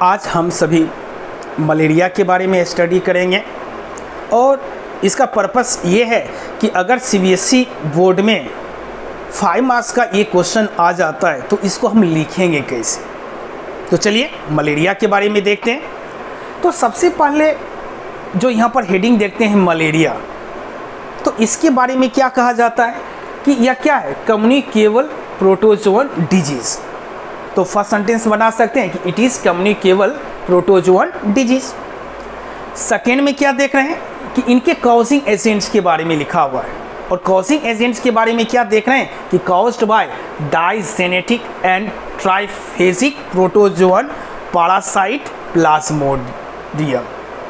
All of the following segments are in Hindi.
आज हम सभी मलेरिया के बारे में स्टडी करेंगे और इसका पर्पस ये है कि अगर सीबीएसई बोर्ड में 5 मार्क्स का ये क्वेश्चन आ जाता है तो इसको हम लिखेंगे कैसे। तो चलिए मलेरिया के बारे में देखते हैं। तो सबसे पहले जो यहाँ पर हेडिंग देखते हैं मलेरिया, तो इसके बारे में क्या कहा जाता है कि यह क्या है, कम्युनिकेबल प्रोटोजोअन डिजीज़। तो फर्स्ट सेंटेंस बना सकते हैं कि it is communicable protozoan disease. Second में क्या देख रहे हैं कि इनके कॉजिंग एजेंट्स के बारे में लिखा हुआ है, और कॉजिंग एजेंट्स के बारे में क्या देख रहे हैं कि caused by digenetic and triphasic protozoan parasite plasmodium.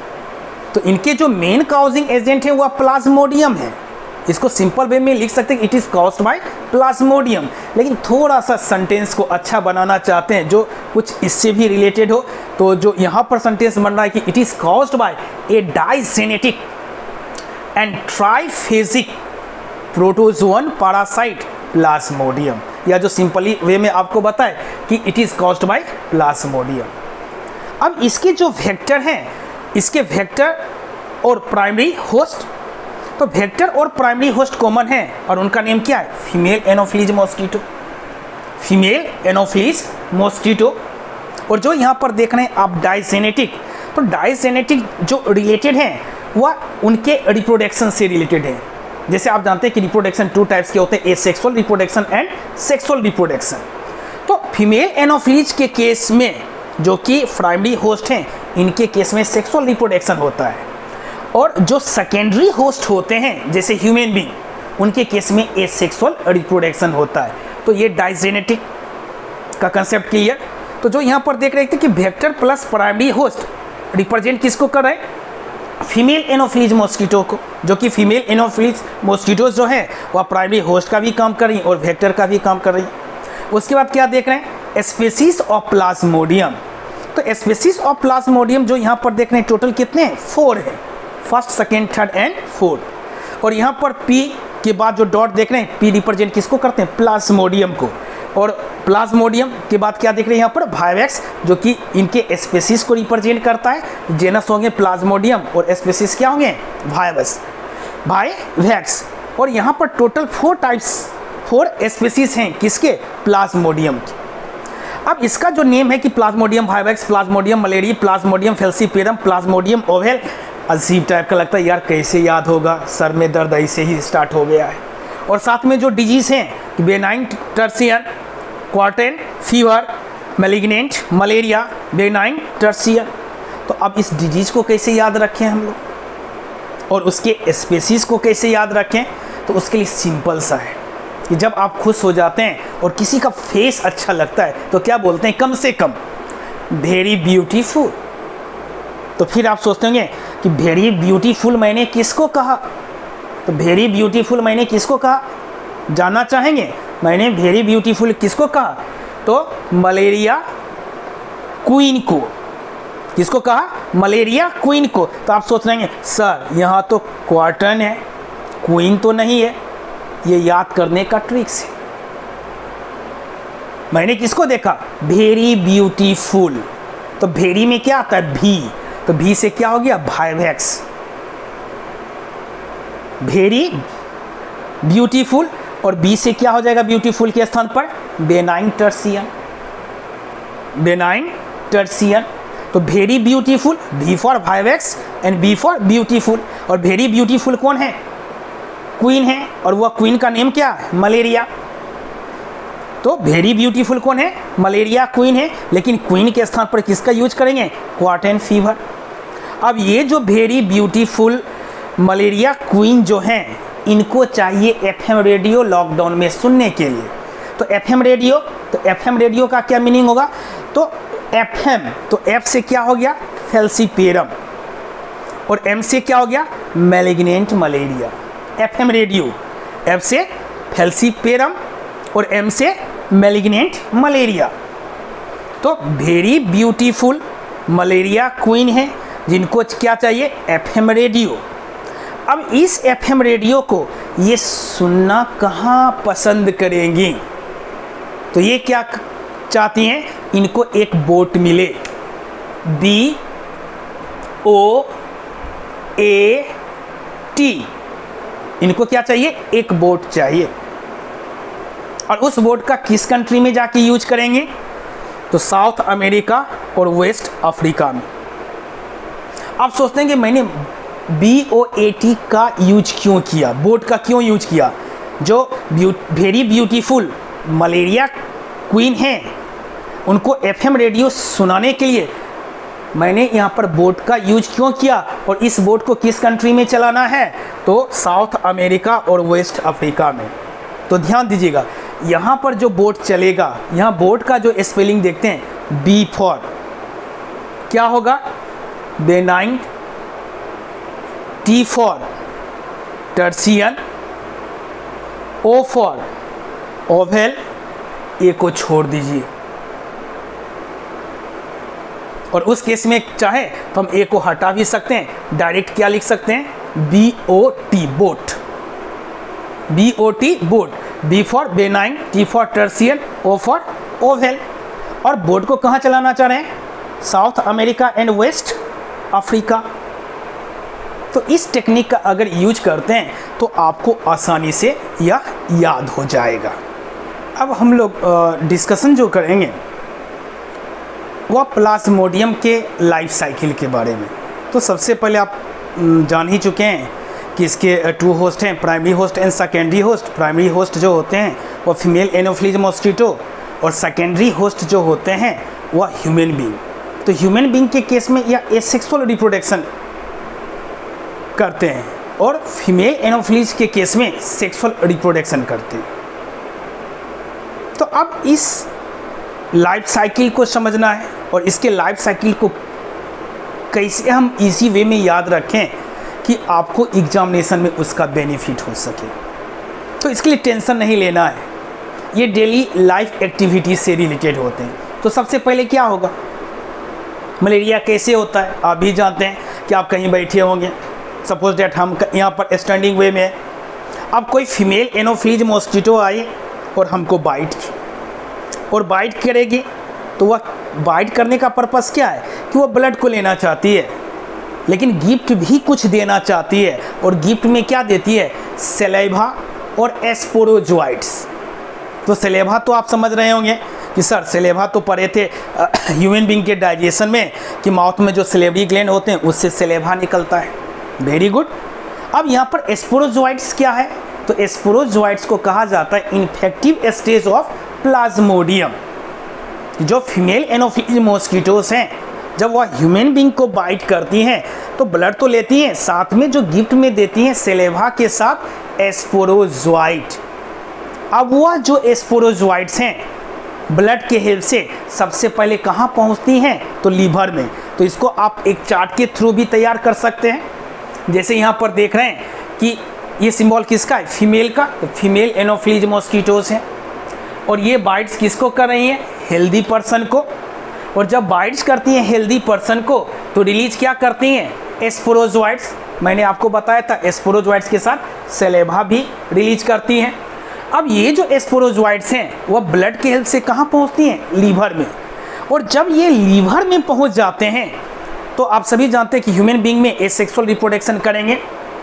तो इनके जो मेन कॉजिंग एजेंट है वह प्लाज्मोडियम है। इसको सिंपल वे में लिख सकते हैं it is caused by plasmodium, लेकिन थोड़ा सा सेंटेंस को अच्छा बनाना चाहते हैं जो कुछ इससे भी रिलेटेड हो, तो जो यहाँ पर सेंटेंस बन रहा है कि it is caused by a digenetic and triphasic protozoan parasite plasmodium, या जो सिंपली वे में आपको बताए कि it is caused by plasmodium. अब इसके जो वेक्टर हैं, इसके वेक्टर और प्राइमरी होस्ट, तो वेक्टर और प्राइमरी होस्ट कॉमन है और उनका नेम क्या है, female anopheles mosquito, female anopheles mosquito. और जो यहाँ पर देख रहे हैं आप डाइजेनेटिक, तो डाइजेनेटिक जो रिलेटेड हैं वह उनके रिप्रोडक्शन से रिलेटेड है। जैसे आप जानते हैं कि रिप्रोडक्शन 2 टाइप्स के होते हैं, asexual reproduction and sexual reproduction. तो फीमेल एनोफिलीज के केस में जो कि प्राइमरी होस्ट हैं, इनके केस में सेक्सुअल रिप्रोडक्शन होता है, और जो सेकेंडरी होस्ट होते हैं जैसे ह्यूमन बींग, उनके केस में एसेक्सुअल रिप्रोडक्शन होता है। तो ये डाइजेनेटिक का कंसेप्ट क्लियर। तो जो यहाँ पर देख रहे थे कि vector plus primary host represent किसको कर रहे हैं, फीमेल एनोफिलीज मॉस्किटो को, जो कि फीमेल एनोफिलीज मॉस्किटोज जो है वह प्राइमरी होस्ट का भी काम कर रही है और वेक्टर का भी काम कर रही है। उसके बाद क्या देख रहे हैं, स्पीसीज ऑफ प्लाज्मोडियम। तो स्पीसीज ऑफ प्लाज्मोडियम जो यहाँ पर देख रहे हैं टोटल कितने हैं, 4 है, first second third and fourth. और यहाँ पर P के बाद जो डॉट देख रहे हैं, P रिप्रेजेंट किसको करते हैं, प्लाज्मोडियम को। और प्लाज्मोडियम के बाद क्या देख रहे हैं यहाँ पर, वाइवेक्स, जो कि इनके स्पीसीज को रिप्रेजेंट करता है। जेनस होंगे प्लाज्मोडियम और स्पीसीज क्या होंगे, वाइवेक्स। और यहाँ पर टोटल 4 स्पीसीज हैं किसके, प्लाज्मोडियम के। अब इसका जो नेम है कि plasmodium vivax, plasmodium malaria, plasmodium falciparum, plasmodium ovale, अजीब टाइप का लगता है यार, कैसे याद होगा, सर में दर्द ऐसे ही स्टार्ट हो गया है। और साथ में जो डिजीज़ हैं, benign tertian, quartan fever, malignant malaria, benign tertian. तो अब इस डिजीज़ को कैसे याद रखें हम लोग, और उसके स्पेसीज़ को कैसे याद रखें, तो उसके लिए सिंपल सा है कि जब आप खुश हो जाते हैं और किसी का फेस अच्छा लगता है तो क्या बोलते हैं, कम से कम वेरी ब्यूटीफुल। तो फिर आप सोचते होंगे कि वेरी ब्यूटीफुल मैंने किसको कहा, तो वेरी ब्यूटीफुल मैंने किसको कहा, जानना चाहेंगे मैंने वेरी ब्यूटीफुल किसको कहा, तो मलेरिया क्वीन को। किसको कहा, मलेरिया क्वीन को। तो आप सोच रहे हैं सर यहाँ तो क्वार्टन है, क्वीन तो नहीं है, ये याद करने का ट्रिक्स है। मैंने किसको देखा, वेरी ब्यूटीफुल। तो वेरी में क्या आता है, भी, तो भी से क्या हो गया, वाइवेक्स, वेरी ब्यूटीफुल। और बी से क्या हो जाएगा ब्यूटीफुल के स्थान पर, बेनाइन टर्सियन, बेनाइन टर्सियन। तो very beautiful, B for vivax and B for beautiful. और वेरी ब्यूटीफुल कौन है, क्वीन है, और वह क्वीन का नेम क्या है, मलेरिया। तो वेरी ब्यूटीफुल कौन है, मलेरिया क्वीन है, लेकिन क्वीन के स्थान पर किसका यूज करेंगे, क्वार्टेन फीवर। अब ये जो वेरी ब्यूटीफुल मलेरिया क्वीन जो हैं, इनको चाहिए एफएम रेडियो लॉकडाउन में सुनने के लिए। तो एफएम रेडियो, तो एफएम रेडियो का क्या मीनिंग होगा, तो एफएम, तो एफ से क्या हो गया, फैल्सीपेरम, और एम से क्या हो गया, malignant malaria. FM radio, F से फैल्सीपेरम और एम से मैलिग्नेंट मलेरिया। तो वेरी ब्यूटीफुल मलेरिया क्वीन है, जिनको क्या चाहिए, एफएम रेडियो। अब इस एफएम रेडियो को ये सुनना कहाँ पसंद करेंगी, तो ये क्या चाहती हैं, इनको एक बोट मिले, BOAT, इनको क्या चाहिए? एक बोट चाहिए। और उस बोट का किस कंट्री में जाके यूज करेंगे? तो साउथ अमेरिका और वेस्ट अफ्रीका में। आप सोचते हैं कि मैंने BOAT का यूज क्यों किया, बोट का क्यों यूज किया? जो वेरी ब्यूटीफुल मलेरिया क्वीन हैं, उनको FM रेडियो सुनाने के लिए मैंने यहाँ पर बोट का यूज क्यों किया? और इस बोट को किस कंट्री में चलाना है? तो साउथ अमेरिका और वेस्ट अफ्रीका में। तो ध्यान दीजिएगा, यहाँ पर जो बोट चलेगा, यहाँ बोट का जो स्पेलिंग देखते हैं, B फॉर क्या होगा? Benign, T for tertian, O for ovale, A को छोड़ दीजिए। और उस केस में चाहे तो हम ए को हटा भी सकते हैं, डायरेक्ट क्या लिख सकते हैं? BOT, boat. BOT, boat. B for benign, T for tertian, O for ovale. और बोट को कहाँ चलाना चाह रहे हैं? South America and West Africa. तो इस टेक्निक का अगर यूज करते हैं तो आपको आसानी से यह याद हो जाएगा। अब हम लोग डिस्कशन जो करेंगे वह प्लाज्मोडियम के लाइफ साइकिल के बारे में। तो सबसे पहले आप जान ही चुके हैं कि इसके 2 होस्ट हैं, primary host and secondary host. Primary host जो होते हैं वह फीमेल एनोफिलीज मॉस्किटो, और सेकेंडरी होस्ट जो होते हैं वह ह्यूमन बीइंग। तो ह्यूमन बीइंग के केस में यह एसेक्सुअल रिप्रोडक्शन करते हैं, और फीमेल एनोफिलीज के केस में सेक्सुअल रिप्रोडक्शन करते हैं। तो अब इस लाइफ साइकिल को समझना है, और इसके लाइफ साइकिल को कैसे हम इजी वे में याद रखें कि आपको एग्जामिनेशन में उसका बेनिफिट हो सके। तो इसके लिए टेंशन नहीं लेना है, ये डेली लाइफ एक्टिविटी से रिलेटेड होते हैं। तो सबसे पहले क्या होगा? मलेरिया कैसे होता है आप भी जानते हैं कि आप कहीं बैठे होंगे, सपोज डेट हम यहाँ पर स्टैंडिंग वे में, अब कोई फीमेल एनोफिलीज मॉस्किटो आई और हमको बाइट की, और बाइट करेगी तो वह बाइट करने का पर्पस क्या है? कि वह ब्लड को लेना चाहती है, लेकिन गिफ्ट भी कुछ देना चाहती है। और गिफ्ट में क्या देती है? सलाइवा और स्पोरोजोइट्स। तो सलाइवा तो आप समझ रहे होंगे कि सर सलाइवा तो पढ़े थे ह्यूमन बीइंग के डाइजेशन में कि माउथ में जो सलेवरी ग्लैंड होते हैं उससे सलाइवा निकलता है। Very good. अब यहाँ पर स्पोरोजोइट्स क्या है? तो स्पोरोजोइट्स को कहा जाता है इन्फेक्टिव स्टेज ऑफ प्लाज्मोडियम। जो फीमेल एनोफिलीज मॉस्किटोस हैं, जब वह ह्यूमन बीइंग को बाइट करती हैं तो ब्लड तो लेती हैं, साथ में जो गिफ्ट में देती हैं सलाइवा के साथ स्पोरोजोइट। अब वह जो स्पोरोजोइट्स हैं ब्लड के हेल्प से सबसे पहले कहाँ पहुँचती हैं? तो लीवर में। तो इसको आप एक चार्ट के थ्रू भी तैयार कर सकते हैं। जैसे यहाँ पर देख रहे हैं कि ये सिंबल किसका है? फीमेल का। तो फीमेल एनोफिलीज मॉस्किटोस हैं, और ये बाइट्स किसको कर रही हैं? हेल्दी पर्सन को। और जब बाइट्स करती हैं हेल्दी पर्सन को तो रिलीज क्या करती हैं? स्पोरोजोइट्स। मैंने आपको बताया था स्पोरोजोइट्स के साथ सलाइवा भी रिलीज करती हैं। अब ये जो स्पोरोजोइट्स हैं वह ब्लड के हेल्प से कहाँ पहुँचती हैं? लीवर में। और जब ये लीवर में पहुँच जाते हैं तो आप सभी जानते हैं कि ह्यूमन बीइंग में एसेक्सुअल रिप्रोडक्शन करेंगे।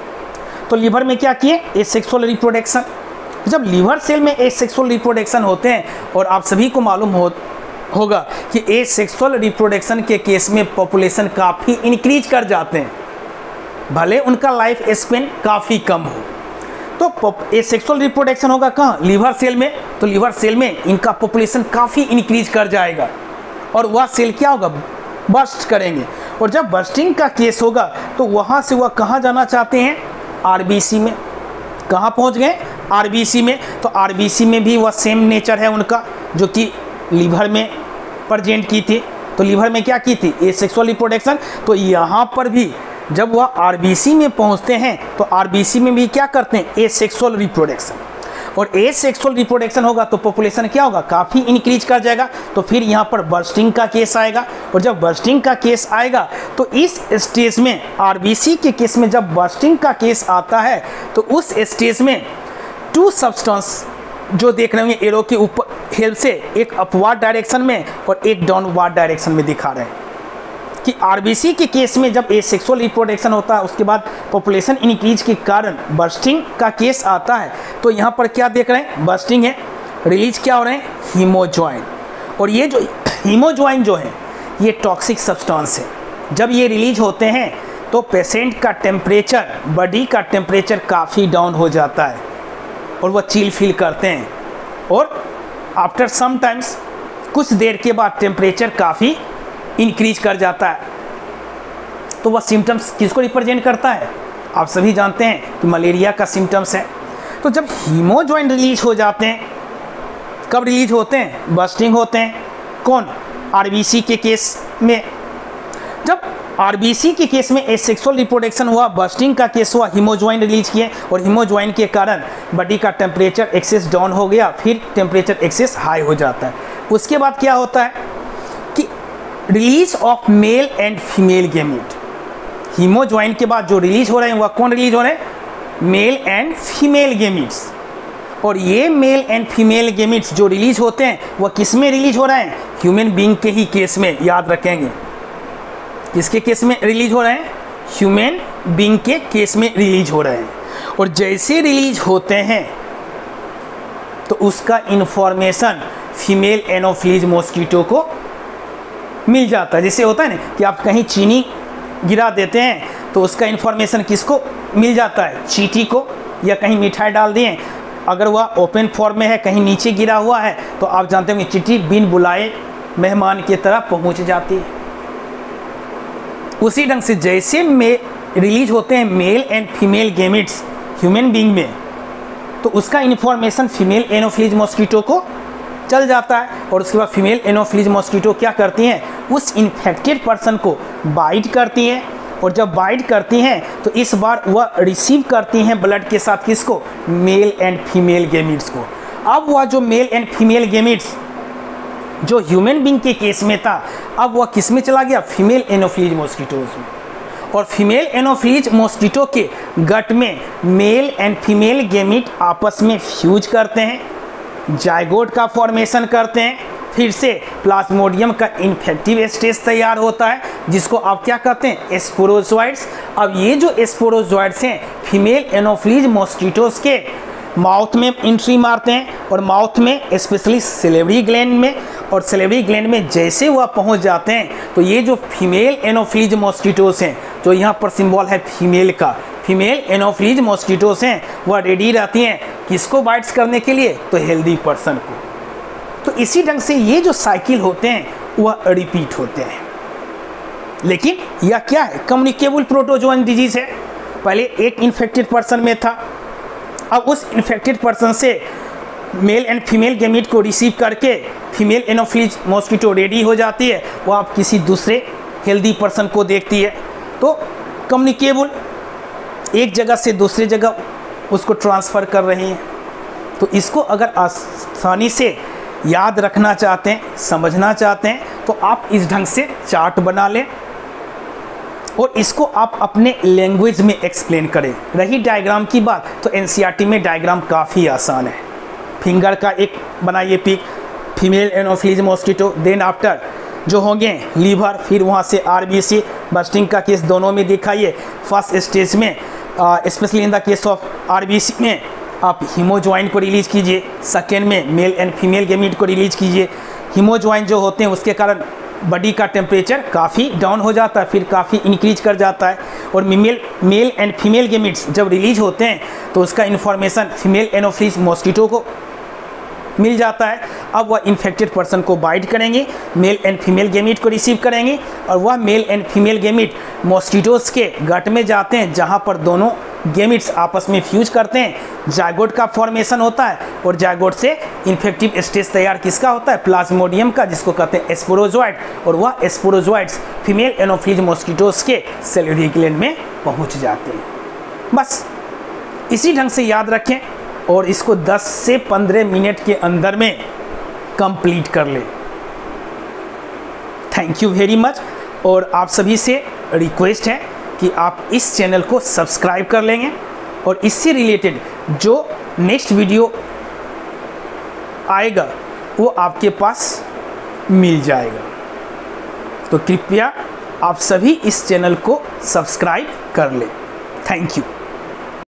तो लीवर में क्या किए? Asexual reproduction. जब लीवर सेल में एसेक्सुअल रिप्रोडक्शन होते हैं, और आप सभी को मालूम होगा कि एसेक्सुअल रिप्रोडक्शन के केस में पॉपुलेशन काफ़ी इंक्रीज कर जाते हैं, भले उनका लाइफ स्पेन काफ़ी कम हो। तो एसेक्सुअल रिप्रोडक्शन होगा कहाँ? लीवर सेल में। तो लीवर सेल में इनका पॉपुलेशन काफ़ी इंक्रीज कर जाएगा, और वह सेल क्या होगा? बर्स्ट करेंगे। और जब बर्स्टिंग का केस होगा तो वहाँ से वह कहाँ जाना चाहते हैं? RBC में। कहाँ पहुँच गए? RBC में। तो RBC में भी वह सेम नेचर है उनका जो कि लीवर में प्रेजेंट की थी। तो लीवर में क्या की थी? Asexual reproduction. तो यहाँ पर भी जब वह RBC में पहुँचते हैं तो RBC में भी क्या करते हैं? Asexual reproduction. और एसेक्सुअल रिप्रोडक्शन होगा तो पॉपुलेशन क्या होगा? काफ़ी इंक्रीज कर जाएगा। तो फिर यहाँ पर बर्स्टिंग का केस आएगा, और जब बर्स्टिंग का केस आएगा तो इस स्टेज में RBC के केस में जब बर्स्टिंग का केस आता है तो उस स्टेज में 2 सब्सटेंस जो देख रहे होंगे एरो के ऊपर हेल्प से, एक अपवार्ड डायरेक्शन में और एक डाउनवार्ड डायरेक्शन में दिखा रहे हैं। कि आरबीसी के केस में जब एसेक्सुअल रिप्रोडक्शन होता है उसके बाद पॉपुलेशन इंक्रीज के कारण बर्स्टिंग का केस आता है, तो यहाँ पर क्या देख रहे हैं, बर्स्टिंग है, रिलीज क्या हो रहे हैं, हीमोजॉइन। और ये जो हीमोजॉइन जो है ये टॉक्सिक सब्सटेंस है। जब ये रिलीज होते हैं तो पेशेंट का टेम्परेचर, बॉडी का टेम्परेचर काफ़ी डाउन हो जाता है और वह चिल फील करते हैं, और आफ्टर सम टाइम्स कुछ देर के बाद टेम्परेचर काफ़ी इंक्रीज कर जाता है। तो वह सिम्टम्स किसको रिप्रेजेंट करता है, आप सभी जानते हैं कि मलेरिया का सिम्टम्स है। तो जब हीमोजॉइन रिलीज हो जाते हैं, कब रिलीज होते हैं, बर्स्टिंग होते हैं, कौन, आरबीसी के केस में। जब आरबीसी के केस में एसेक्सुअल रिप्रोडक्शन हुआ, बर्स्टिंग का केस हुआ, हीमोजॉइन रिलीज किए और हीमोजॉइन के कारण बॉडी का टेम्परेचर एक्सेस डाउन हो गया, फिर टेम्परेचर एक्सेस हाई हो जाता है। उसके बाद क्या होता है कि release of male and female gamete. Hemozoin के बाद जो रिलीज हो रहे हैं वह कौन रिलीज हो रहे हैं, मेल एंड फीमेल गैमीट्स। और ये मेल एंड फीमेल गैमीट्स जो रिलीज होते हैं वह किस में रिलीज हो रहे हैं, ह्यूमन बीइंग के ही केस में, याद रखेंगे। किसके केस में रिलीज हो रहे हैं, ह्यूमन बीइंग के केस में रिलीज हो रहे हैं। और जैसे रिलीज होते हैं तो उसका इंफॉर्मेशन फीमेल एनोफिलीज मॉस्किटो को मिल जाता है। जैसे होता है ना कि आप कहीं चीनी गिरा देते हैं तो उसका इंफॉर्मेशन किसको मिल जाता है, चींटी को, या कहीं मिठाई डाल दिए, अगर वह ओपन फॉर्म में है, कहीं नीचे गिरा हुआ है, तो आप जानते होंगे चींटी बिन बुलाए मेहमान की तरह पहुंच जाती है। उसी ढंग से जैसे में रिलीज होते हैं male and female gametes human being में, तो उसका इन्फॉर्मेशन फीमेल एनोफिलीज मॉस्किटो को चल जाता है। और उसके बाद फीमेल एनोफिलीज मॉस्किटो क्या करती हैं, उस इन्फेक्टेड पर्सन को बाइट करती हैं, और जब बाइट करती हैं तो इस बार वह रिसीव करती हैं ब्लड के साथ किसको, मेल एंड फीमेल गैमीट्स को। अब वह जो मेल एंड फीमेल गैमीट्स जो ह्यूमन बीइंग के केस में था, अब वह किस में चला गया, फीमेल एनोफिलीज मॉस्किटोज में। और फीमेल एनोफिलीज मॉस्किटो के गट में मेल एंड फीमेल गैमीट आपस में फ्यूज करते हैं, जाइगोट का फॉर्मेशन करते हैं, फिर से प्लाज्मोडियम का इन्फेक्टिव स्टेज तैयार होता है, जिसको आप क्या कहते हैं, स्पोरोजोइड्स। अब ये जो स्पोरोजोइड्स हैं फीमेल एनोफिलीज मॉस्किटोज के माउथ में एंट्री मारते हैं, और माउथ में स्पेशली सैलिवरी ग्लैंड में, और सैलिवरी ग्लैंड में जैसे वह पहुंच जाते हैं तो ये जो फीमेल एनोफिलीज मॉस्किटोज हैं, जो यहाँ पर सिंबल है फीमेल का, फीमेल एनोफिलीज मॉस्किटोज हैं, वह रेडी रहती हैं किसको बाइट्स करने के लिए, तो हेल्दी पर्सन को। तो इसी ढंग से ये जो साइकिल होते हैं वह रिपीट होते हैं। लेकिन यह क्या है, कम्युनिकेबल प्रोटोजोअन डिजीज है। पहले एक इन्फेक्टेड पर्सन में था, अब उस इन्फेक्टेड पर्सन से मेल एंड फीमेल गैमीट को रिसीव करके फीमेल एनोफिलीज मॉस्किटो रेडी हो जाती है, वो आप किसी दूसरे हेल्दी पर्सन को देखती है, तो कम्युनिकेबल, एक जगह से दूसरी जगह उसको ट्रांसफ़र कर रही हैं। तो इसको अगर आसानी से याद रखना चाहते हैं, समझना चाहते हैं, तो आप इस ढंग से चार्ट बना लें और इसको आप अपने लैंग्वेज में एक्सप्लेन करें। रही डायग्राम की बात, तो एनसीईआरटी में डायग्राम काफ़ी आसान है। फिंगर का एक बनाइए pic, female anopheles mosquito, then after जो होंगे लीवर, फिर वहाँ से आरबीसी, बर्स्टिंग का केस दोनों में दिखाइए। फर्स्ट स्टेज में specially in the case of RBC में आप हीमोजॉइन को रिलीज कीजिए, सेकेंड में मेल एंड फीमेल गैमीट को रिलीज कीजिए। हीमोजॉइन जो होते हैं उसके कारण बॉडी का टेम्परेचर काफ़ी डाउन हो जाता है, फिर काफ़ी इंक्रीज कर जाता है, और मेल एंड फीमेल गैमीट्स जब रिलीज होते हैं तो उसका इन्फॉर्मेशन फीमेल एनोफिलीज मॉस्किटो को मिल जाता है। अब वह इन्फेक्टेड पर्सन को बाइट करेंगे, मेल एंड फीमेल गैमीट को रिसीव करेंगे, और वह male and female gamete mosquitoes के गट में जाते हैं, जहां पर दोनों गैमीट्स आपस में फ्यूज करते हैं, जाइगोट का फॉर्मेशन होता है, और जाइगोट से इन्फेक्टिव स्टेज तैयार किसका होता है, प्लाज्मोडियम का, जिसको कहते हैं स्पोरोजोइड, और वह स्पोरोजोइड्स फीमेल एनोफिलीज मॉस्किटोज के सैलिवरी ग्लैंड में पहुँच जाते हैं। बस इसी ढंग से याद रखें और इसको 10 से 15 मिनट के अंदर में कंप्लीट कर ले। Thank you very much. और आप सभी से रिक्वेस्ट है कि आप इस चैनल को सब्सक्राइब कर लेंगे, और इससे रिलेटेड जो नेक्स्ट वीडियो आएगा वो आपके पास मिल जाएगा। तो कृपया आप सभी इस चैनल को सब्सक्राइब कर लें। Thank you.